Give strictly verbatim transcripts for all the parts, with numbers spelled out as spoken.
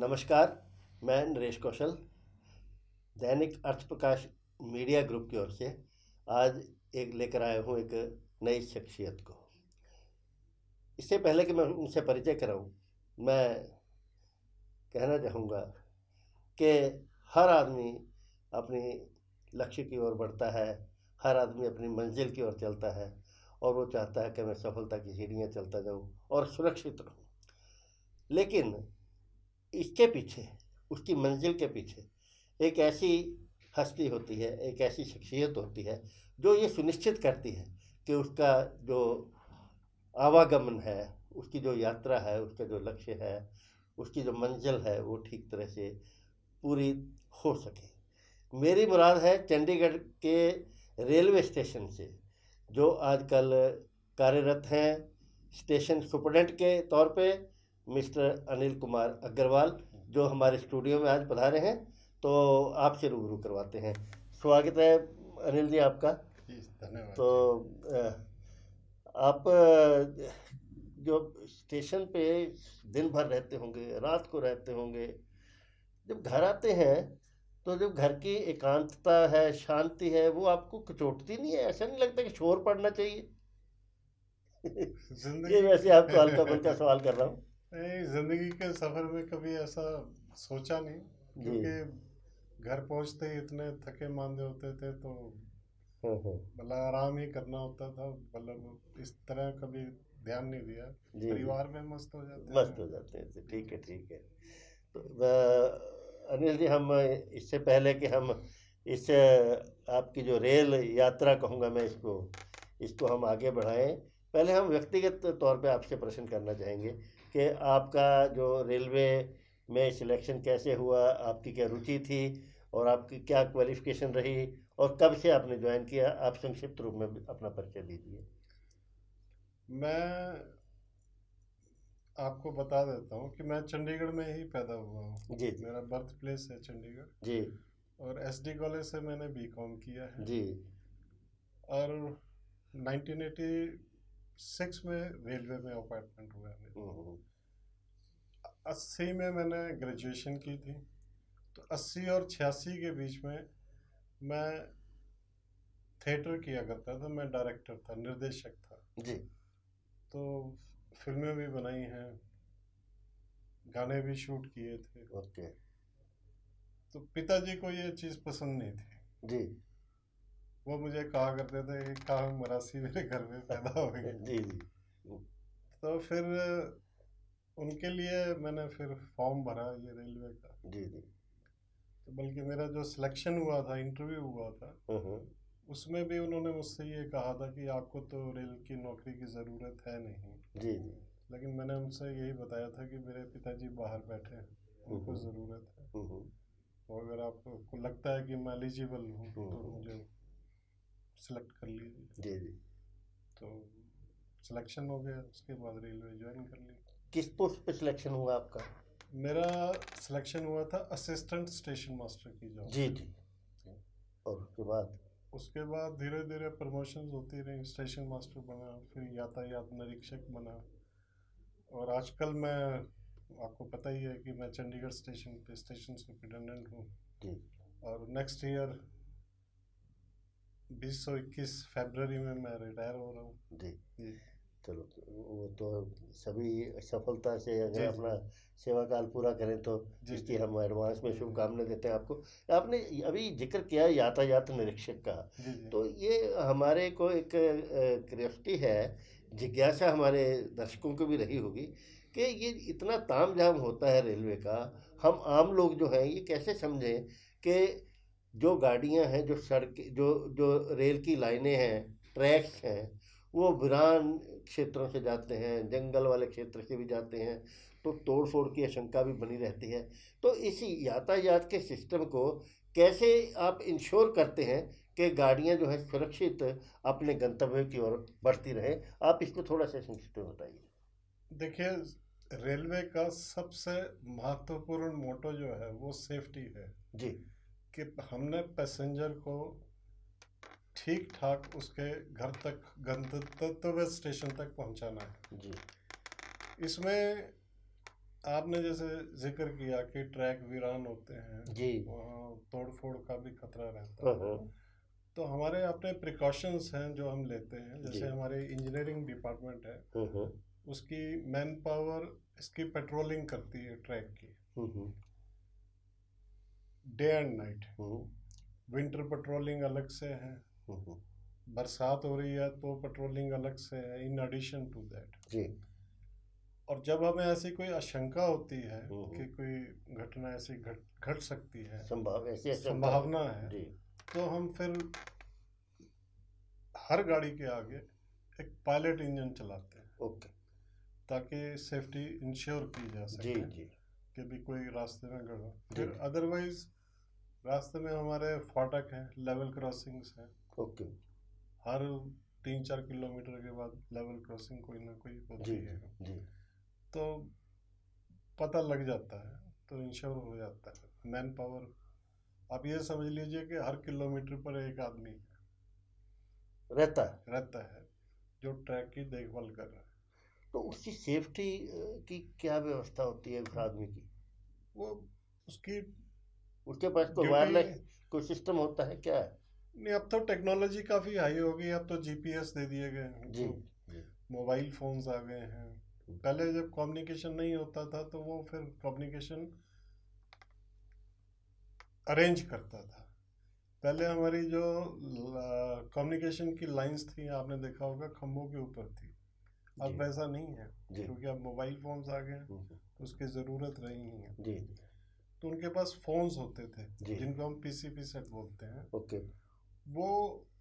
नमस्कार। मैं नरेश कौशल दैनिक अर्थ प्रकाश media group की ओर से आज एक लेकर आया हूँ एक नई शख्सियत को। इससे पहले कि मैं उनसे परिचय कराऊँ, मैं कहना चाहूँगा कि हर आदमी अपनी लक्ष्य की ओर बढ़ता है, हर आदमी अपनी मंजिल की ओर चलता है और वो चाहता है कि मैं सफलता की सीढ़ियाँ चलता जाऊँ और सुरक्षित रहूँ। लेकिन इसके पीछे, उसकी मंजिल के पीछे एक ऐसी हस्ती होती है, एक ऐसी शख्सियत होती है जो ये सुनिश्चित करती है कि उसका जो आवागमन है, उसकी जो यात्रा है, उसका जो लक्ष्य है, उसकी जो मंजिल है, वो ठीक तरह से पूरी हो सके। मेरी मुराद है चंडीगढ़ के रेलवे स्टेशन से, जो आजकल कार्यरत हैं स्टेशन सुपरडेंट के तौर पे, मिस्टर अनिल कुमार अग्रवाल, जो हमारे स्टूडियो में आज पधारे हैं। तो आपसे रूबरू करवाते हैं। स्वागत है अनिल जी आपका। जी धन्यवाद। तो आप जो स्टेशन पे दिन भर रहते होंगे, रात को रहते होंगे, जब घर आते हैं तो जब घर की एकांतता है, शांति है, वो आपको कचोटती नहीं है? ऐसा नहीं लगता कि शोर पड़ना चाहिए? ये वैसे आपको हल्का फुल्का सवाल कर रहा हूँ। नहीं, जिंदगी के सफर में कभी ऐसा सोचा नहीं, क्योंकि घर पहुंचते ही इतने थके मांदे होते थे तो मतलब आराम ही करना होता था। मतलब इस तरह कभी ध्यान नहीं दिया। परिवार में मस्त हो जाते मस्त हो जाते हैं। ठीक है, ठीक है। तो अनिल जी, हम इससे पहले कि हम इस आपकी जो रेल यात्रा कहूँगा मैं इसको इसको हम आगे बढ़ाएं, पहले हम व्यक्तिगत तौर पे आपसे प्रश्न करना चाहेंगे कि आपका जो रेलवे में सिलेक्शन कैसे हुआ, आपकी क्या रुचि थी और आपकी क्या क्वालिफिकेशन रही और कब से आपने ज्वाइन किया। आप संक्षिप्त रूप में अपना परिचय दीजिए। मैं आपको बता देता हूँ कि मैं चंडीगढ़ में ही पैदा हुआ हूँ। जी। मेरा बर्थ प्लेस है चंडीगढ़ जी। और एसडी कॉलेज से मैंने बीकॉम किया है जी। और नाइनटीन एटी सिक्स में रेलवे में अपॉइंटमेंट हुआ है। अस्सी में मैंने ग्रेजुएशन की थी, तो अस्सी और छियासी के बीच में मैं थिएटर किया करता था। मैं डायरेक्टर था, निर्देशक था जी। तो फिल्में भी बनाई हैं, गाने भी शूट किए थे। ओके। तो पिताजी को ये चीज़ पसंद नहीं थी जी। वो मुझे कहा करते थे कि कहाँ मरासी मेरे घर में पैदा हो गए। जी जी। तो फिर उनके लिए मैंने फिर फॉर्म भरा ये रेलवे का। जी जी। तो बल्कि मेरा जो सिलेक्शन हुआ था, इंटरव्यू हुआ था, उसमें भी उन्होंने मुझसे ये कहा था कि आपको तो रेल की नौकरी की ज़रूरत है नहीं। जी जी। लेकिन मैंने उनसे यही बताया था कि मेरे पिताजी बाहर बैठे हैं, उनको ज़रूरत है, तो अगर आपको लगता है कि मैं एलिजिबल हूँ तो मुझे सिलेक्ट कर लीजिए। जी जी। तो सिलेक्शन हो गया, उसके बाद रेलवे ज्वाइन कर ली। किस पोस्ट पे सिलेक्शन हुआ आपका? मेरा सिलेक्शन हुआ था असिस्टेंट स्टेशन मास्टर की जॉब। जी जी। और उसके बाद उसके बाद धीरे धीरे प्रमोशंस होती रही, स्टेशन मास्टर बना, फिर यातायात निरीक्षक बना और आजकल मैं, आपको पता ही है कि मैं चंडीगढ़ स्टेशन पे स्टेशन सुपरिटेंडेंट हूँ और नेक्स्ट ईयर बीस सौ इक्कीस फरवरी में मैं रिटायर हो रहा हूँ। जी जी। चलो, वो तो सभी सफलता से अगर अपना सेवा काल पूरा करें तो इसकी हम एडवांस में शुभकामनाएं देते हैं आपको। आपने अभी जिक्र किया यातायात निरीक्षक का, तो ये हमारे को एक क्यूरियोसिटी है, जिज्ञासा हमारे दर्शकों को भी रही होगी कि ये इतना तामझाम होता है रेलवे का, हम आम लोग जो हैं ये कैसे समझें कि जो गाड़ियां हैं, जो सड़क, जो जो रेल की लाइनें हैं, ट्रैक्स हैं, वो वीरान क्षेत्रों से जाते हैं, जंगल वाले क्षेत्र से भी जाते हैं, तो तोड़ फोड़ की आशंका भी बनी रहती है। तो इसी यातायात के सिस्टम को कैसे आप इंश्योर करते हैं कि गाड़ियां जो है सुरक्षित अपने गंतव्य की ओर बढ़ती रहे? आप इसको थोड़ा सा संक्षिप्त में बताइए। देखिए, रेलवे का सबसे महत्वपूर्ण मोटो जो है वो सेफ्टी है जी। कि हमने पैसेंजर को ठीक ठाक उसके घर तक, गंतव्य स्टेशन तक पहुंचाना है। जी। इसमें आपने जैसे जिक्र किया कि ट्रैक वीरान होते हैं जी, वहाँ तोड़ फोड़ का भी खतरा रहता हाँ है, हाँ, तो हमारे अपने प्रिकॉशंस हैं जो हम लेते हैं। जी, जैसे हमारे इंजीनियरिंग डिपार्टमेंट है, हाँ हाँ, उसकी मैन पावर इसकी पेट्रोलिंग करती है ट्रैक की, हम्म, डे एंड नाइट। हम्म, विंटर पेट्रोलिंग अलग से है, हम्म, बरसात हो रही है तो पेट्रोलिंग अलग से है, इन एडिशन टू दैट। जी, और जब हमें ऐसी कोई आशंका होती है हम्म, कि कोई घटना ऐसी घट घट सकती है, संभाव ऐसे ऐसे होता संभावना है, जी, तो हम फिर हर गाड़ी के आगे एक पायलट इंजन चलाते हैं, ओके, ताकि सेफ्टी इंश्योर की जा जी, सके जी, कि भी कोई रास्ते में गड़बड़। जी, फिर अदरवाइज रास्ते में हमारे फाटक हैं, लेवल क्रॉसिंग्स हैं, ओके, हर तीन चार किलोमीटर के बाद लेवल क्रॉसिंग कोई ना कोई जी, होती जी, है, जी, तो पता लग जाता है, तो इंश्योर हो जाता है। मैन पावर आप ये समझ लीजिए कि हर किलोमीटर पर एक आदमी रहता है। रहता है जो ट्रैक की देखभाल कर रहा है। तो उसकी सेफ्टी की क्या व्यवस्था होती है उस आदमी की? वो उसकी उसके पास कोई ड्यूटी, वायरलेस कोई सिस्टम होता है क्या? नहीं अब तो टेक्नोलॉजी काफ़ी हाई हो गई, अब तो जीपीएस दे दिए गए हैं, जी, तो जी, मोबाइल फोन्स आ गए हैं। पहले जब कम्युनिकेशन नहीं होता था तो वो फिर कम्युनिकेशन अरेंज करता था। पहले हमारी जो कम्युनिकेशन की लाइंस थी, आपने देखा होगा खंभों के ऊपर थी, अब जी, वैसा नहीं है, जी, क्योंकि अब मोबाइल फोन्स आ गए हैं, हम्म, तो उसकी ज़रूरत रही नहीं है। जी, तो उनके पास फोन्स होते थे जी, जिनको हम पीसीपी सेट बोलते हैं, ओके, वो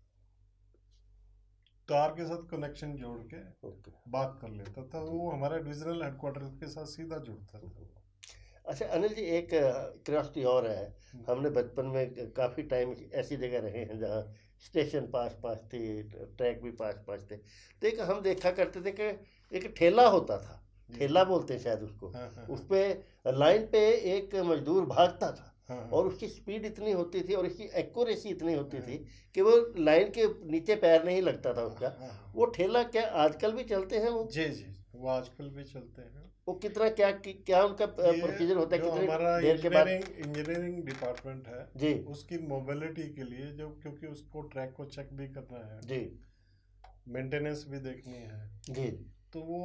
तार के साथ कनेक्शन जोड़ के ओके, बात कर लेता था, वो हमारे डिविजनल हेडक्वार्टर के साथ सीधा जुड़ता था। अच्छा अनिल जी, एक क्यूरियोसिटी और है। हमने बचपन में काफ़ी टाइम ऐसी जगह रहे हैं जहाँ स्टेशन पास पास थे, ट्रैक भी पास पास थे, तो एक हम देखा करते थे कि एक ठेला होता था, ठेला बोलते हैं शायद उसको, हाँ, हाँ, उस पे लाइन पे एक मजदूर भागता था, हाँ, हाँ, और उसकी स्पीड इतनी होती थी और उसकी एक्यूरेसी इतनी होती हाँ, थी कि वो लाइन के नीचे पैर नहीं लगता था उसका। हाँ, हाँ, वो ठेला क्या आजकल भी चलते हैं वो? जी जी, वो आजकल भी चलते हैं। वो कितना क्या क्या उनका ये प्रोसीजर होता है, जो कितनी हमारा देर के बाद? इंजीनियरिंग इंजीनियरिंग डिपार्टमेंट है, जी, उसकी मोबिलिटी के लिए, जो क्योंकि उसको ट्रैक को चेक भी करना है, जी, मेंटेनेंस भी देखनी है, जी, तो वो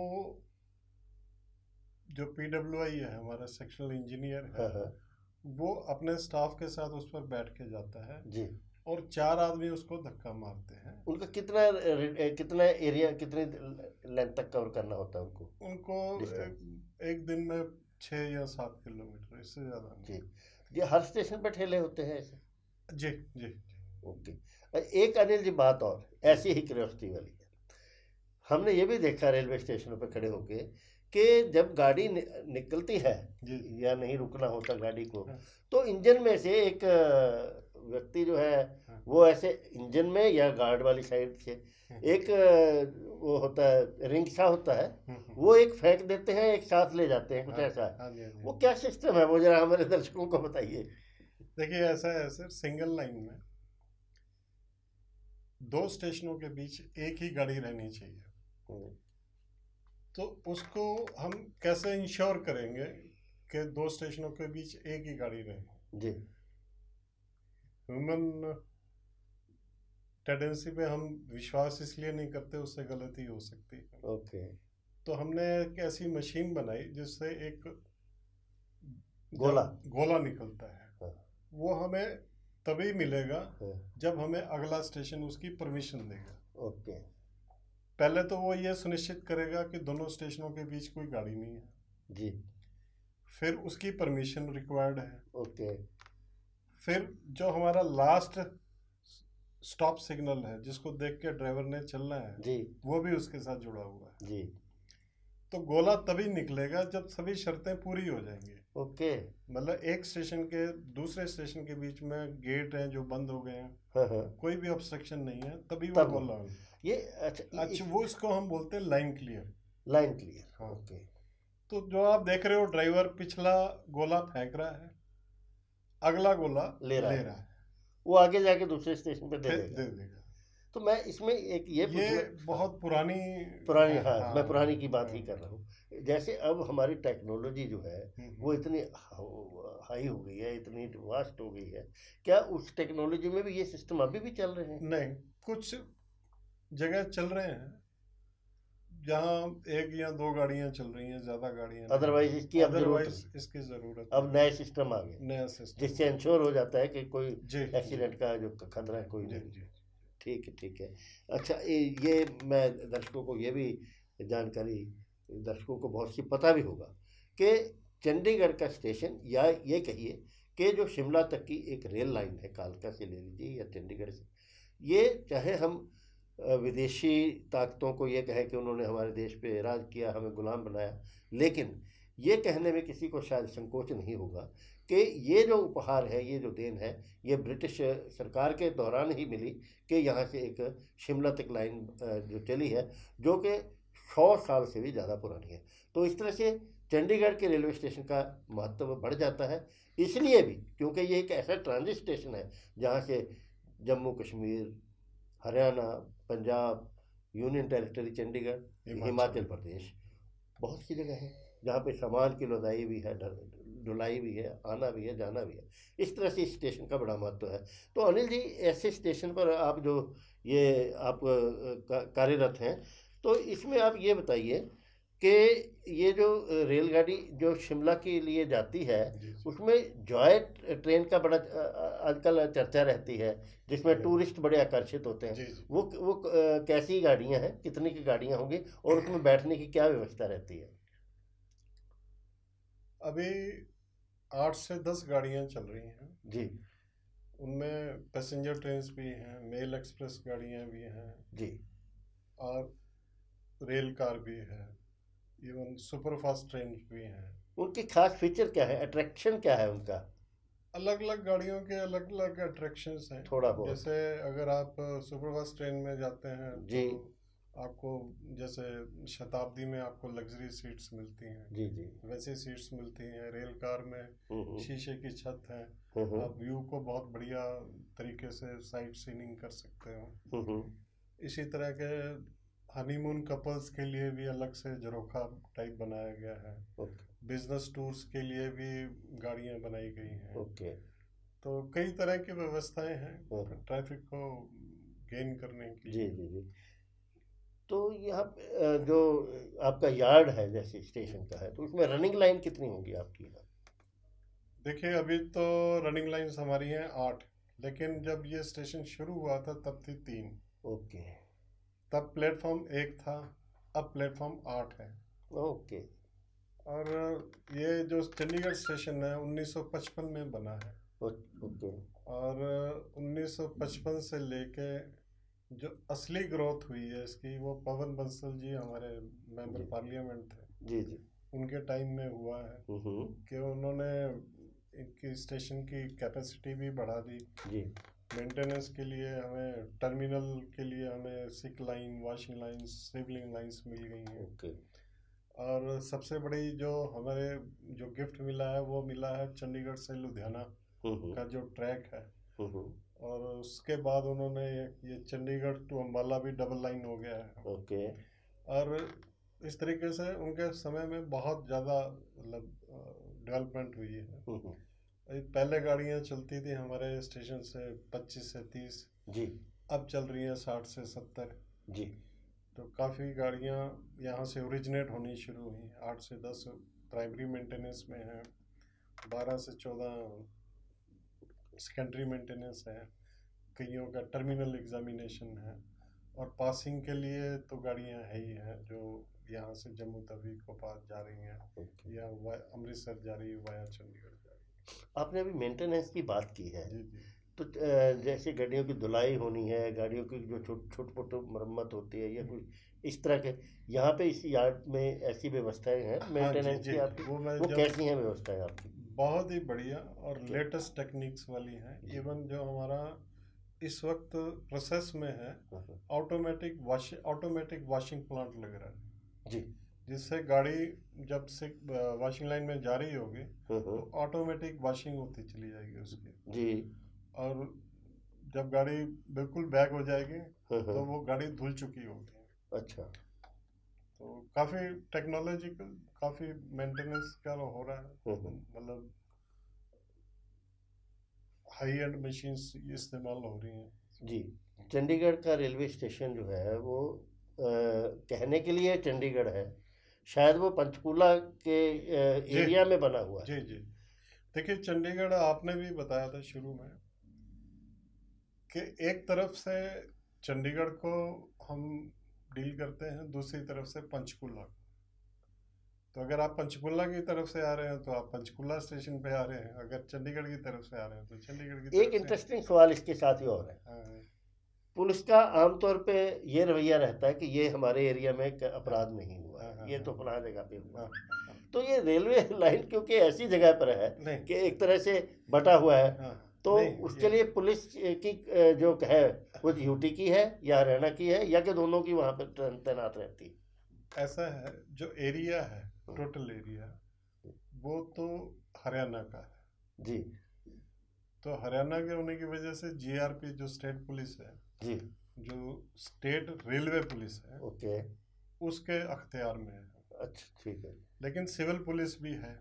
जो पीडब्ल्यूआई है, हमारा सेक्शनल इंजीनियर है, हाँ हाँ, वो अपने स्टाफ के साथ उस पर बैठ के जाता है, जी। और चार आदमी उसको धक्का मारते हैं। उनका कितना कितना एरिया कितनी लेंथ तक कवर करना होता है उनको? उनको Distance. एक, एक दिन में छः या सात किलोमीटर, इससे ज़्यादा जी, नहीं। ये हर स्टेशन पर ठेले होते हैं ऐसे? जी जी ओके। एक अनिल जी बात और ऐसी ही क्यूरियोसिटी वाली है। हमने ये भी देखा रेलवे स्टेशनों पर खड़े होके कि जब गाड़ी नि, निकलती है जी, या नहीं रुकना होता गाड़ी को, हाँ, तो इंजन में से एक अ, व्यक्ति जो है हाँ, वो ऐसे इंजन में या गार्ड वाली साइड से हाँ, एक अ, वो होता है रिंग सा होता है, हाँ, हाँ, वो एक फेंक देते हैं, एक साथ ले जाते हैं, कुछ हाँ, ऐसा है। हाँ जी, हाँ जी। वो क्या सिस्टम है वो, जरा हमारे दर्शकों को बताइए। देखिए ऐसा है सर, सिंगल लाइन में दो स्टेशनों के बीच एक ही गाड़ी रहनी चाहिए, हम्म, तो उसको हम कैसे इंश्योर करेंगे कि दो स्टेशनों के बीच एक ही गाड़ी रहे? जी, ह्यूमन टेंडेंसी पे हम विश्वास इसलिए नहीं करते, उससे गलती हो सकती है। ओके, तो हमने एक ऐसी मशीन बनाई जिससे एक गोला, गोला निकलता है, हाँ, वो हमें तभी मिलेगा हाँ, जब हमें अगला स्टेशन उसकी परमिशन देगा। ओके, पहले तो वो ये सुनिश्चित करेगा कि दोनों स्टेशनों के बीच कोई गाड़ी नहीं है, जी, फिर उसकी परमिशन रिक्वायर्ड है, ओके, फिर जो हमारा लास्ट स्टॉप सिग्नल है जिसको देख के ड्राइवर ने चलना है, जी, वो भी उसके साथ जुड़ा हुआ है। जी, तो गोला तभी निकलेगा जब सभी शर्तें पूरी हो जाएंगी। ओके, मतलब एक स्टेशन के दूसरे स्टेशन के बीच में गेट हैं जो बंद हो गए हैं, हाँ हाँ, कोई भी ऑब्स्ट्रक्शन नहीं है, तभी वो तब गोला होगा। ये अच्छा अच्छा, वो इसको हम बोलते हैं लाइन क्लियर। लाइन क्लियर, हाँ। ओके, तो जो आप देख रहे हो, ड्राइवर पिछला गोला फेंक रहा है, अगला गोला ले रहा ले है, रहा है, वो आगे जाके दूसरे स्टेशन पे दे फिर देगा। दे देगा। तो मैं इसमें एक ये ये पूछना, बहुत पुरानी पुरानी, है, हाँ, हाँ, मैं पुरानी की बात हाँ, ही कर रहा हूँ। जैसे अब हमारी टेक्नोलॉजी जो है वो इतनी हाई हो गई है, इतनी वास्ट हो गई है, क्या उस टेक्नोलॉजी में भी ये सिस्टम अभी भी चल रहे हैं? नहीं, कुछ जगह चल रहे हैं जहाँ एक या दो गाड़ियां चल रही हैं, ज्यादा गाड़ियां नहीं। अदरवाइज इसकी अब जरूरत अदरवाइज नहीं। इसकी जरूरत अब नहीं। नए सिस्टम आ गए नया सिस्टम जिससे इंश्योर हो जाता है कि कोई जी एक्सीडेंट का जो खतरा है कोई जी नहीं। जी ठीक है, ठीक है। अच्छा, ये ये मैं दर्शकों को ये भी जानकारी, दर्शकों को बहुत सी पता भी होगा कि चंडीगढ़ का स्टेशन, या ये कहिए कि जो शिमला तक की एक रेल लाइन है, कालका से ले लीजिए या चंडीगढ़ से, ये चाहे हम अ, विदेशी ताकतों को ये कहें कि उन्होंने हमारे देश पे राज किया, हमें गुलाम बनाया, लेकिन ये कहने में किसी को शायद संकोच नहीं होगा कि ये जो उपहार है, ये जो देन है, ये ब्रिटिश सरकार के दौरान ही मिली कि यहाँ से एक शिमला तक लाइन अ, जो चली है, जो कि सौ साल से भी ज़्यादा पुरानी है। तो इस तरह से चंडीगढ़ के रेलवे स्टेशन का महत्व बढ़ जाता है, इसलिए भी क्योंकि ये एक ऐसा ट्रांजिट स्टेशन है जहाँ से जम्मू कश्मीर, हरियाणा, पंजाब, यूनियन टेरिटरी चंडीगढ़, हिमाचल। हिमाचल प्रदेश, बहुत सी जगह है जहाँ पे सामान की लदाई भी है, ढ- ढुलाई भी है, आना भी है, जाना भी है। इस तरह से इस स्टेशन का बड़ा महत्व है। तो अनिल जी, ऐसे स्टेशन पर आप जो ये आप अ, का- कार्यरत हैं, तो इसमें आप ये बताइए कि ये जो अ, रेलगाड़ी जो शिमला के लिए जाती है, जी जी उसमें जॉय ट्रेन का बड़ा अ, अ, आजकल चर्चा रहती है, जिसमें जी टूरिस्ट बड़े आकर्षित होते हैं। जी जी। वो वो अ, कैसी गाड़ियां हैं, कितनी की गाड़ियां होंगी, और उसमें बैठने की क्या व्यवस्था रहती है? अभी आठ से दस गाड़ियां चल रही हैं। जी उनमें पैसेंजर ट्रेन्स भी हैं, मेल एक्सप्रेस गाड़ियां भी हैं, जी। और रेल कार भी है, इवन सुपर फास्ट ट्रेन भी हैं। उनकी खास फीचर क्या है, अट्रैक्शन क्या है उनका? अलग अलग गाड़ियों के अलग अलग अट्रैक्शंस हैं। थोड़ा बहुत। जैसे अगर आप सुपर फास्ट ट्रेन में जाते हैं जी तो आपको, जैसे शताब्दी में आपको लग्जरी सीट्स मिलती हैं, जी जी। वैसी सीट्स मिलती हैं। रेल कार में हम्म हम्म, शीशे की छत है, हम्म हम्म, आप व्यू को बहुत बढ़िया तरीके से साइट सीइंग कर सकते हो। हम्म हम्म, इसी तरह के हनीमून कपल्स के लिए भी अलग से झरोखा टाइप बनाया गया है। ओके बिजनेस टूर्स के लिए भी गाड़ियां बनाई गई हैं। ओके। तो कई तरह की व्यवस्थाएं हैं हम्म, ट्रैफिक को गेन करने के जी लिए। जी जी। तो यहाँ पे, अ, जो आपका यार्ड है जैसे स्टेशन का है, तो उसमें रनिंग लाइन कितनी होगी आपकी यहाँ? देखिए, अभी तो रनिंग लाइंस हमारी हैं आठ, लेकिन जब ये स्टेशन शुरू हुआ था तब थी तीन। ओके तब प्लेटफॉर्म एक था, अब प्लेटफॉर्म आठ है। ओके। और ये जो चंडीगढ़ स्टेशन है उन्नीस सौ पचपन में बना है। ओ- ओके। और उन्नीस सौ पचपन से लेके जो असली ग्रोथ हुई है इसकी, वो पवन बंसल जी हमारे मेंबर जी पार्लियामेंट थे, जी जी। उनके टाइम में हुआ है हम्म कि उन्होंने इनकी स्टेशन की कैपेसिटी भी बढ़ा दी। जी मेंटेनेंस के लिए हमें, टर्मिनल के लिए हमें सिक लाइन, वॉशिंग लाइंस, सिवलिंग लाइंस मिल गई हैं। ओके। और सबसे बड़ी जो हमारे जो गिफ्ट मिला है वो मिला है चंडीगढ़ से लुधियाना हम्म का जो ट्रैक है। हम्म। और उसके बाद उन्होंने ये ये चंडीगढ़ टू अम्बाला भी डबल लाइन हो गया है। ओके। और इस तरीके से उनके समय में बहुत ज़्यादा मतलब डेवलपमेंट हुई है। हम्म अभी पहले गाड़ियाँ चलती थी हमारे स्टेशन से पच्चीस से तीस, जी अब चल रही हैं साठ से सत्तर। जी। तो काफ़ी गाड़ियाँ यहाँ से ओरिजिनेट होनी शुरू हुई। आठ से दस प्राइमरी मेंटेनेंस में हैं, बारह से चौदह सेकेंडरी मेंटेनेंस है, कईयों का टर्मिनल एग्जामिनेशन है, और पासिंग के लिए तो गाड़ियाँ है ही हैं जो यहाँ से जम्मू तवी को पास जा रही हैं, ओके। या वा- अमृतसर जा रही है, वाया चंडीगढ़ जा रही आपने अभी मेंटेनेंस की बात की है, है। जी जी तो अ, जैसे गाड़ियों की धुलाई होनी है, गाड़ियों की जो छोट छोट मोट मरम्मत होती है या कुछ इस तरह के, यहाँ पे इस यार्ड में ऐसी व्यवस्थाएं हैं हाँ जी मेंटेनेंस जी की जी। आपकी? वो मैं वो जब कैसी हैं व्यवस्थाएं आपकी? बहुत ही बढ़िया और ओके। लेटेस्ट टेक्निक्स वाली हैं। जी। इवन जो हमारा इस वक्त प्रोसेस में है, हाँ, हाँ, automatic washing automatic washing plant लग रहा है, जी। जिससे गाड़ी जब से वॉशिंग लाइन में जा रही होगी हाँ, हाँ, तो ऑटोमेटिक वॉशिंग होती चली जाएगी उसकी। जी। और जब गाड़ी बिल्कुल बैक हो जाएगी हाँ, हाँ, तो वो गाड़ी धुल चुकी होगी। अच्छा। तो काफ़ी टेक्नोलॉजिकल, काफ़ी मेंटेनेंस का हो रहा है, मतलब हाई एंड मशीन्स इस्तेमाल हो रही हैं। जी, चंडीगढ़ का रेलवे स्टेशन जो है वो आ, कहने के लिए चंडीगढ़ है, शायद वो पंचकूला के आ, जी एरिया में बना हुआ है। जी जी देखिए, चंडीगढ़ आपने भी बताया था शुरू में कि एक तरफ से चंडीगढ़ को हम डील करते हैं, दूसरी तरफ से पंचकूला। तो अगर आप पंचकुला की तरफ से आ रहे हैं तो आप पंचकुला स्टेशन पे आ रहे हैं, अगर चंडीगढ़ की तरफ से आ रहे हैं तो चंडीगढ़ की तरफ एक इंटरेस्टिंग सवाल इसके साथ ही और है। हाँ, पुलिस का आमतौर पे ये रवैया रहता है कि ये हमारे एरिया में क- अपराध नहीं हुआ हाँ, है, हाँ, ये तो हाँ, फलां जगह पे हुआ हाँ, है। हाँ, तो ये रेलवे लाइन क्योंकि ऐसी जगह पर है नहीं, कि एक तरह से बटा हुआ है, हाँ, तो नहीं, उसके ये लिए पुलिस की अ, जो है वो यूटी की है या हरियाणा की है या कि दोनों की वहाँ पर तैन- तैनात रहती है। ऐसा है, जो एरिया है, टोटल एरिया, वो तो हरियाणा का है। जी तो हरियाणा के होने की वजह से जीआरपी जो स्टेट पुलिस है, जी, जो स्टेट रेलवे पुलिस है, ओके, उसके अख्तियार में है। अच्छा ठीक है। लेकिन सिविल पुलिस भी है,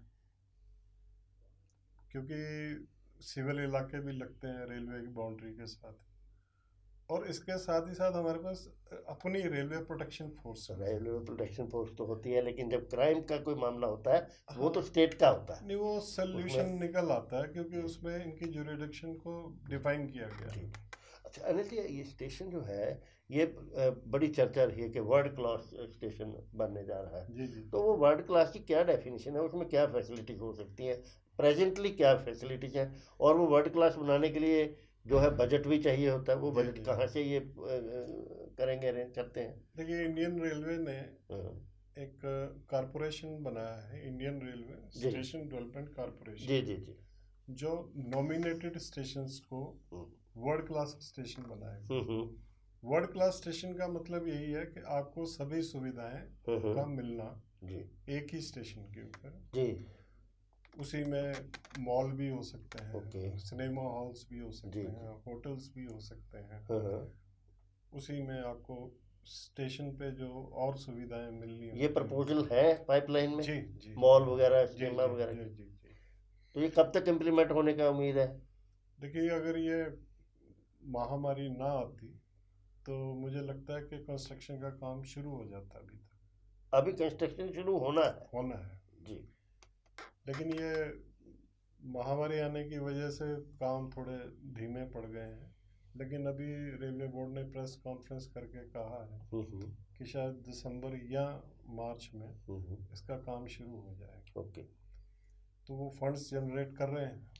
क्योंकि सिविल इलाके भी लगते हैं रेलवे की बाउंड्री के साथ। और इसके साथ ही साथ हमारे पास अपनी रेलवे प्रोटेक्शन फोर्स है। रेलवे प्रोटेक्शन फोर्स तो होती है, लेकिन जब क्राइम का कोई मामला होता है वो हाँ, तो स्टेट का होता है। नहीं, वो सोल्यूशन उसमें निकल आता है क्योंकि उसमें इनकी ज्यूरिडिक्शन को डिफाइन किया गया जी। है। अच्छा अनिल जी, ये स्टेशन जो है ये अ, बड़ी चर्चा रही है कि वर्ल्ड क्लास स्टेशन बनने जा रहा है। जी जी तो वो वर्ल्ड क्लास की क्या डेफिनेशन है, उसमें क्या फैसिलिटीज हो सकती हैं, प्रेजेंटली क्या फैसिलिटीज हैं, और वो वर्ल्ड क्लास बनाने के लिए जो है बजट भी चाहिए होता है, वो जी बजट जी कहाँ से ये अ, अ, करेंगे, अरेंज करते हैं? देखिए, इंडियन रेलवे ने हाँ, एक कारपोरेशन बनाया है, इंडियन रेलवे जी स्टेशन डेवलपमेंट जी कारपोरेशन, जी जी। जो नॉमिनेटेड स्टेशंस को हम्म वर्ल्ड क्लास स्टेशन बनाएगा। हम्म हम्म वर्ल्ड क्लास स्टेशन का मतलब यही है कि आपको सभी सुविधाएं हम्म, का मिलना जी एक ही स्टेशन के ऊपर। जी, उसी में मॉल भी हो सकते ओके, हैं, सिनेमा हॉल्स भी हो जी सकते जी, हैं, होटल्स भी हो सकते हैं। हाँ हाँ। उसी में आपको स्टेशन पे जो और सुविधाएं मिलनी ये होती हैं। प्रपोजल है पाइपलाइन में, जी जी मॉल वगैरह, जी सिनेमा जी वगैरह जी की? जी जी तो ये कब तक इम्प्लीमेंट होने का उम्मीद है? देखिए, अगर ये महामारी ना आती तो मुझे लगता है कि कंस्ट्रक्शन का काम शुरू हो जाता अभी तक। अभी कंस्ट्रक्शन शुरू होना है? होना है, जी। लेकिन ये महामारी आने की वजह से काम थोड़े धीमे पड़ गए हैं। लेकिन अभी रेलवे बोर्ड ने प्रेस कॉन्फ्रेंस करके कहा है हम्म हम्म कि शायद दिसंबर या मार्च में हम्म, इसका काम शुरू हो जाएगा। ओके। तो वो फंड्स जनरेट कर रहे हैं।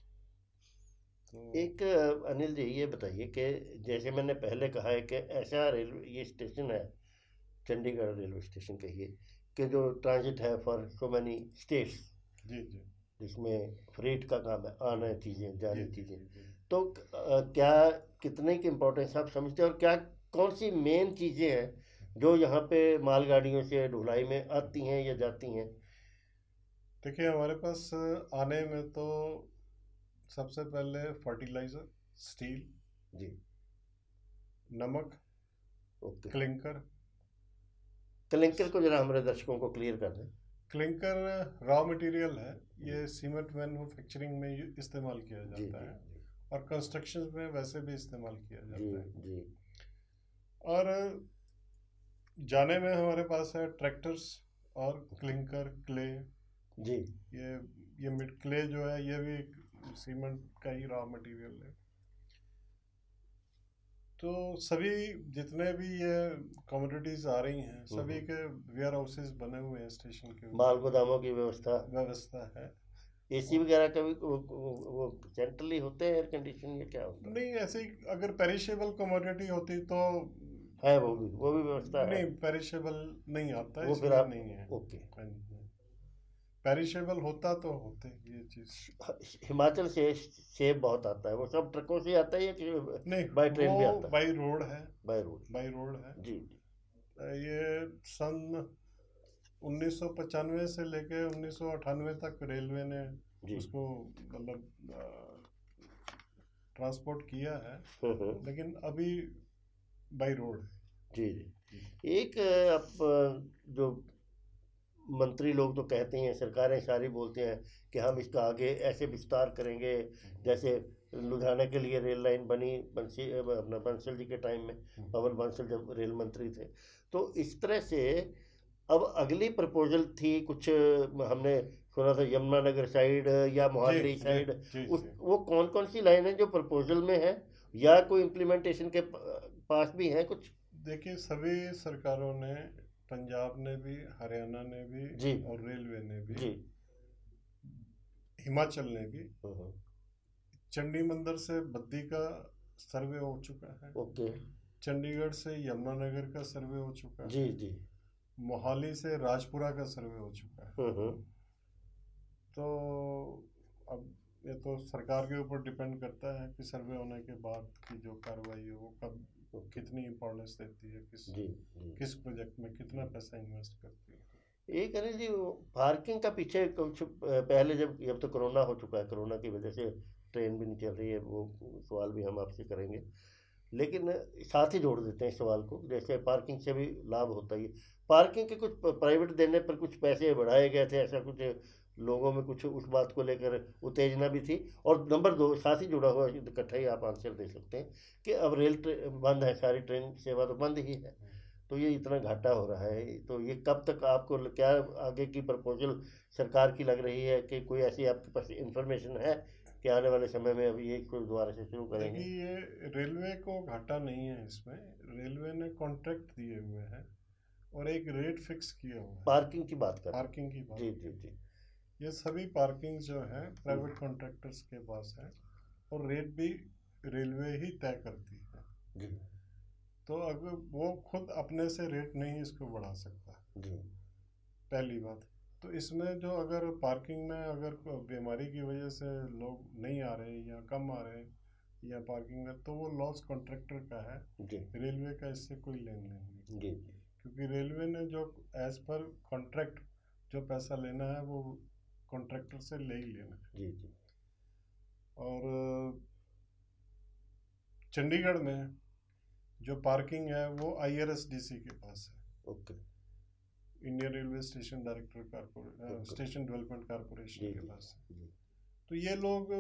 तो एक अ, अनिल जी ये बताइए कि जैसे मैंने पहले कहा है कि ऐसा रेलवे ये स्टेशन है, चंडीगढ़ रेलवे स्टेशन कहिए, कि जो ट्रांजिट है फॉर सो मैनी स्टेट्स, जी जी जिसमें फ्रेट का काम है, आना चीज़ें जी जानी जी चीज़ें, जी जी तो अ, क्या कितने की इम्पोर्टेंस आप समझते हैं, और क्या कौन सी मेन चीज़ें हैं जो यहाँ पे मालगाड़ियों से ढुलाई में आती हैं या जाती हैं? देखिए, हमारे पास आने में तो सबसे पहले फर्टिलाइजर, स्टील, जी, नमक, ओके। क्लिंकर। क्लिंकर को जरा हमारे दर्शकों को क्लियर कर दें। क्लिंकर रॉ मटेरियल है, जी ये सीमेंट मैन्युफैक्चरिंग में यू- इस्तेमाल किया जी जाता जी है, और कंस्ट्रक्शन में वैसे भी इस्तेमाल किया जी जाता है। जी और जाने में हमारे पास है ट्रैक्टर्स और क्लिंकर, क्ले। जी ये ये मिड क्ले जो है ये भी एक सीमेंट का ही रॉ मटेरियल है। तो सभी जितने भी ये कमोडिटीज आ रही हैं, सभी हम्म, के वेयर हाउसेज बने हुए हैं स्टेशन के माल ऊपर, गोदामों की व्यवस्था, व्यवस्था है। एसी और वगैरह का भी वो, वो, वो सेंट्रली होते हैं, एयर कंडीशन, या क्या होता नहीं, ऐसे ही अगर पेरिशेबल कमोडिटी होती तो है? है वो भी वो भी व्यवस्था है? नहीं, पेरिशेबल नहीं आता, वो फिर इसलिए आप, नहीं है। ओके। पेरिशेबल होता तो होते ये चीज। हिमाचल से सेब बहुत आता है, वो सब ट्रकों से आता है या नहीं, बाय वो ट्रेन भी आता है? बाई रोड है, बाय रोड, बाई रोड है। जी ये सन उन्नीस सौ पचानवे से लेके उन्नीस सौ अट्ठानवे तक रेलवे ने जी उसको मतलब ट्रांसपोर्ट किया है, हम्म, हम्म, लेकिन अभी बाई रोड है। जी जी। एक अ, आप अ, जो मंत्री लोग तो कहते हैं, सरकारें सारी बोलते हैं कि हम इसका आगे ऐसे विस्तार करेंगे, जैसे लुधियाना के लिए रेल लाइन बनी बंसी अपना बंसल जी के टाइम में, पवन बंसल जब रेल मंत्री थे। तो इस तरह से अब अगली प्रपोजल थी कुछ, हमने सुना था यमुनानगर साइड या मोहाली साइड, उस वो कौन कौन सी लाइन है जो प्रपोजल में है या कोई इम्प्लीमेंटेशन के पास भी है कुछ? देखिए, सभी सरकारों ने, पंजाब ने भी, हरियाणा ने भी जी और रेलवे ने भी जी, हिमाचल ने भी, चंडी मंदिर से बद्दी का सर्वे हो चुका है। ओके। चंडीगढ़ से यमुनानगर का सर्वे हो चुका है। जी जी। मोहाली से राजपुरा का सर्वे हो चुका है। तो अब ये तो सरकार के ऊपर डिपेंड करता है कि सर्वे होने के बाद की जो कार्रवाई है वो कब कितनी इम्पोर्टेंस देती है, किस जी, जी। किस प्रोजेक्ट में कितना पैसा इन्वेस्ट करती है। एक अनिल जी, पार्किंग का पीछे कुछ पहले, जब जब तो कोरोना हो चुका है, कोरोना की वजह से ट्रेन भी नहीं चल रही है, वो सवाल भी हम आपसे करेंगे, लेकिन साथ ही जोड़ देते हैं सवाल को, जैसे पार्किंग से भी लाभ होता ही है। पार्किंग के कुछ प्राइवेट देने पर कुछ पैसे बढ़ाए गए थे, ऐसा कुछ लोगों में कुछ उस बात को लेकर उत्तेजना भी थी। और नंबर दो, साथ ही जुड़ा हुआ इकट्ठा ही आप आंसर दे सकते हैं कि अब रेल बंद है, सारी ट्रेन सेवा तो बंद ही है, तो ये इतना घाटा हो रहा है, तो ये कब तक आपको क्या आगे की प्रपोजल सरकार की लग रही है, कि कोई ऐसी आपके पास इंफॉर्मेशन है कि आने वाले समय में अभी ये दोबारा से शुरू करेंगे? देखिए, ये रेलवे को घाटा नहीं है इसमें, रेलवे ने कॉन्ट्रैक्ट दिए हुए हैं और एक रेट फिक्स किया हुआ है। पार्किंग की बात कर, पार्किंग की बात, जी जी जी, ये सभी पार्किंग जो है प्राइवेट कॉन्ट्रैक्टर्स के पास है और रेट भी रेलवे ही तय करती है जी। तो अगर वो खुद अपने से रेट नहीं इसको बढ़ा सकता जी, पहली बात। तो इसमें जो अगर पार्किंग में अगर बीमारी की वजह से लोग नहीं आ रहे या कम आ रहे या पार्किंग में, तो वो लॉस कॉन्ट्रैक्टर का है जी, रेलवे का इससे कोई लेन देन नहीं जी, क्योंकि रेलवे ने जो एज पर कॉन्ट्रैक्ट जो पैसा लेना है वो कॉन्ट्रैक्टर से ले ही लेना है जी जी। और चंडीगढ़ में जो पार्किंग है वो I R S D C के पास है, okay, Indian railway station director corporation, station development corporation के पास है। तो ये लोग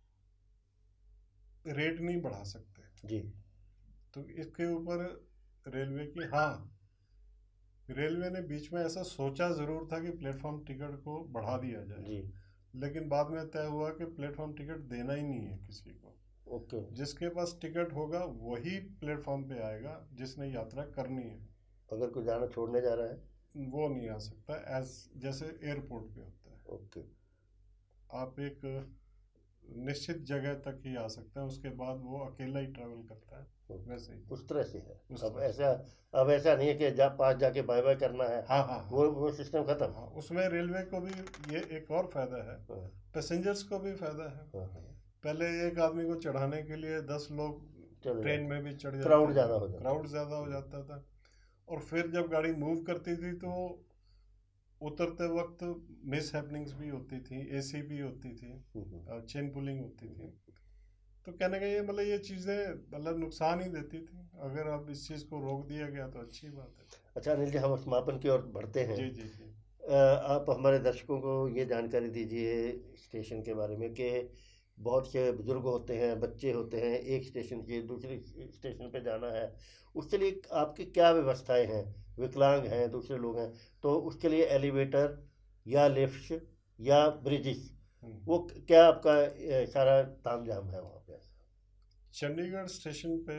रेट नहीं बढ़ा सकते जी, तो इसके ऊपर रेलवे की, हाँ, रेलवे ने बीच में ऐसा सोचा जरूर था कि प्लेटफॉर्म टिकट को बढ़ा दिया जाए जी, लेकिन बाद में तय हुआ कि प्लेटफॉर्म टिकट देना ही नहीं है किसी को, ओके, जिसके पास टिकट होगा वही प्लेटफॉर्म पे आएगा जिसने यात्रा करनी है। अगर कोई जाना छोड़ने जा रहा है वो नहीं आ सकता, एज जैसे एयरपोर्ट पे होता है, ओके, आप एक निश्चित जगह तक ही आ सकते हैं, उसके बाद वो अकेला ही ट्रैवल करता है, वैसे ही उस तरह से है। अब ऐसा अब ऐसा नहीं है कि जा पास जाके बाय बाय करना है, हाँ हाँ, वो वो सिस्टम खत्म। हाँ, उसमें रेलवे को भी ये एक और फायदा है, पैसेंजर्स को भी फायदा है। पहले एक आदमी को चढ़ाने के लिए दस लोग ट्रेन में भी चढ़ जाते, क्राउड ज़्यादा हो जाता क्राउड ज़्यादा हो जाता था, और फिर जब गाड़ी मूव करती थी तो उतरते वक्त मिस हैपनिंग्स भी होती थी, एसी भी होती थी, चेन पुलिंग होती थी। तो कहने का ये मतलब ये चीज़ें मतलब नुकसान ही देती थी, अगर अब इस चीज़ को रोक दिया गया तो अच्छी बात है। अच्छा अनिल जी, हम समापन की ओर बढ़ते हैं। जी जी जी। आप हमारे दर्शकों को ये जानकारी दीजिए स्टेशन के बारे में कि बहुत से बुजुर्ग होते हैं, बच्चे होते हैं, एक स्टेशन से दूसरे स्टेशन पे जाना है, उसके लिए आपकी क्या व्यवस्थाएं हैं? विकलांग हैं, दूसरे लोग हैं, तो उसके लिए एलिवेटर या लिफ्ट या ब्रिजेस, वो क्या आपका सारा तामझाम है वहाँ पे? चंडीगढ़ स्टेशन पे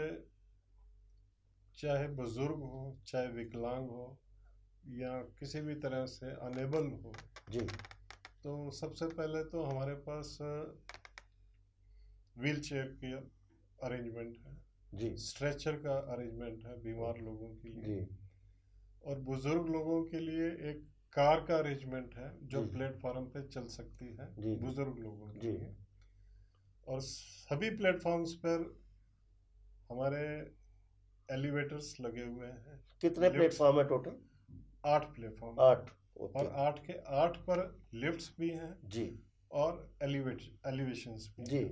चाहे बुजुर्ग हो, चाहे विकलांग हो या किसी भी तरह से अनेबल हो जी, तो सबसे पहले तो हमारे पास व्हील चेयर की अरेंजमेंट है जी, स्ट्रेचर का अरेंजमेंट है बीमार लोगों के लिए जी, और बुजुर्ग लोगों के लिए एक कार का अरेंजमेंट है जो प्लेटफॉर्म पे चल सकती है बुजुर्ग लोगों के लिए। और सभी प्लेटफॉर्म्स पर हमारे एलिवेटर्स लगे हुए हैं। कितने प्लेटफॉर्म है टोटल? आठ प्लेटफॉर्म, आठ, और आठ के आठ पर लिफ्ट्स भी हैं जी, और एलिवेट एलिवेशंस भी जी,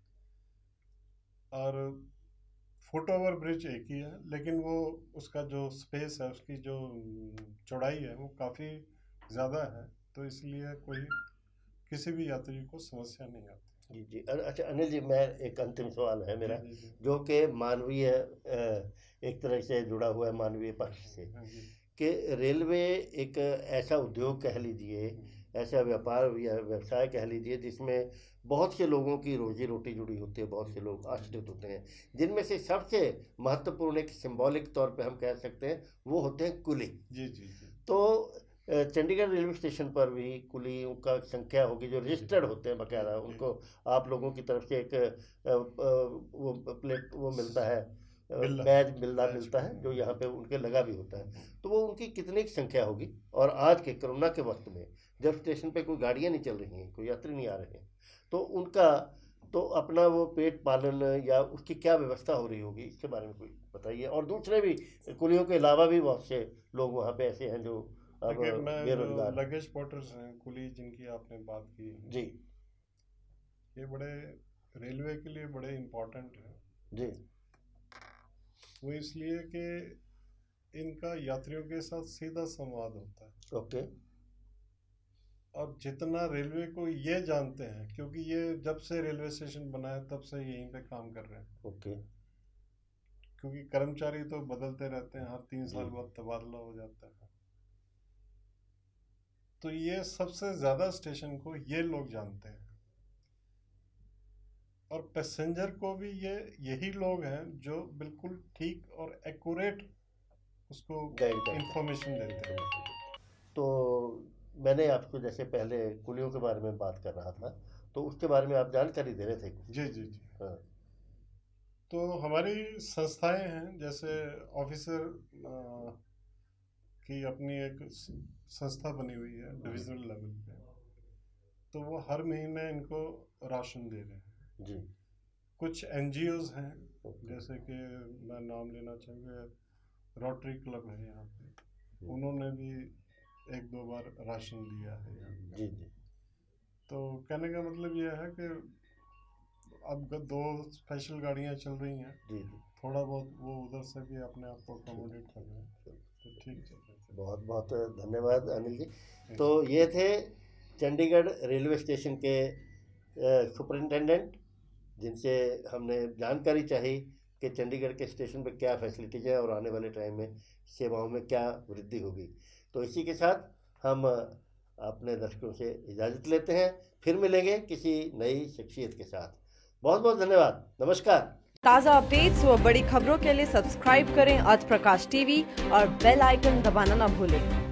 और फुट ओवर ब्रिज एक ही है, लेकिन वो उसका जो स्पेस है, उसकी जो चौड़ाई है वो काफ़ी ज़्यादा है, तो इसलिए कोई किसी भी यात्री को समस्या नहीं आती। जी जी। अच्छा अनिल जी, मैं एक अंतिम सवाल है मेरा, जी, जी, जो कि मानवीय एक तरह से जुड़ा हुआ है मानवीय पक्ष से, कि रेलवे एक ऐसा उद्योग कह लीजिए, ऐसा व्यापार या व्यवसाय कह लीजिए, जिसमें बहुत से लोगों की रोजी रोटी जुड़ी होती है, बहुत से लोग आश्रित होते हैं, जिनमें से सबसे महत्वपूर्ण एक सिंबॉलिक तौर पे हम कह सकते हैं वो होते हैं कुली। जी जी जी। तो चंडीगढ़ रेलवे स्टेशन पर भी कुलियों का संख्या होगी जो रजिस्टर्ड होते हैं बकायदा, उनको आप लोगों की तरफ से एक वो प्लेट वो मिलता है, बैज मिलना मिलता है, जो यहाँ पे उनके लगा भी होता है। तो वो उनकी कितनी संख्या होगी, और आज के कोरोना के वक्त में जब स्टेशन पे कोई गाड़ियाँ नहीं चल रही हैं, कोई यात्री नहीं आ रहे हैं, तो उनका तो अपना वो पेट पालन या उसकी क्या व्यवस्था हो रही होगी, इसके बारे में कोई बताइए। और दूसरे भी कुलियों के अलावा भी बहुत से लोग वहाँ पे ऐसे हैं जो अब बेरोजगार। लगेज पोर्टर्स हैं, कुली जिनकी आपने बात की जी, ये बड़े रेलवे के लिए बड़े इम्पोर्टेंट है जी। वो इसलिए कि इनका यात्रियों के साथ सीधा संवाद होता है। ओके। और जितना रेलवे को ये जानते हैं, क्योंकि ये जब से रेलवे स्टेशन बना है तब से यहीं पे काम कर रहे हैं। ओके। क्योंकि कर्मचारी तो बदलते रहते हैं, हर तीन साल बाद तबादला हो जाता है, तो ये सबसे ज्यादा स्टेशन को ये लोग जानते हैं। और पैसेंजर को भी ये यही लोग हैं जो बिल्कुल ठीक और एक्यूरेट उसको इंफॉर्मेशन देते हैं। तो मैंने आपको जैसे पहले कुलियों के बारे में बात कर रहा था, तो उसके बारे में आप जानकारी दे रहे थे। जी जी जी। हाँ। तो हमारी संस्थाएं हैं, जैसे ऑफिसर की अपनी एक संस्था बनी हुई है डिविजनल लेवल पे, तो वो हर महीने इनको राशन दे रहे हैं जी। कुछ एनजीओज हैं, जैसे कि मैं नाम लेना चाहूँगा, रोटरी क्लब है यहाँ पे, उन्होंने भी एक दो बार राशन दिया है जी जी। तो कहने का मतलब यह है कि अब दो स्पेशल गाड़ियाँ चल रही हैं जी जी, थोड़ा बहुत वो उधर से भी अपने आप को अकोमोडेट कर रहे हैं, तो ठीक है। बहुत बहुत धन्यवाद अनिल जी। तो ये थे चंडीगढ़ रेलवे स्टेशन के सुपरिंटेंडेंट, जिनसे हमने जानकारी चाही कि चंडीगढ़ के स्टेशन पर क्या फैसिलिटीज़ है और आने वाले टाइम में सेवाओं में क्या वृद्धि होगी। तो इसी के साथ हम अपने दर्शकों से इजाज़त लेते हैं, फिर मिलेंगे किसी नई शख्सियत के साथ। बहुत बहुत धन्यवाद, नमस्कार। ताज़ा अपडेट्स व बड़ी खबरों के लिए सब्सक्राइब करें आज प्रकाश टीवी और बेल आइकन दबाना न भूलें।